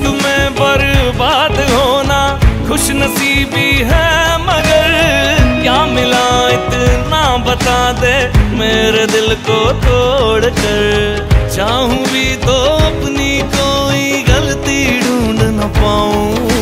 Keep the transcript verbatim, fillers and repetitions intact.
में बर्बाद होना खुश नसीबी है, मगर क्या मिला इतना बता दे मेरे दिल को तोड़ कर। चाहूं भी तो अपनी कोई गलती ढूंढ न पाऊं,